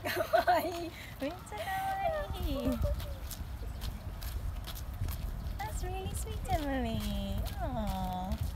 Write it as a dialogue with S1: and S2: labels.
S1: かわいい。
S2: めっちゃ可愛い。That's really sweet, Emily. Aww.